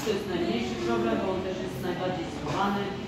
to jest najmniejszy problem, bo on też jest najbardziej schowany.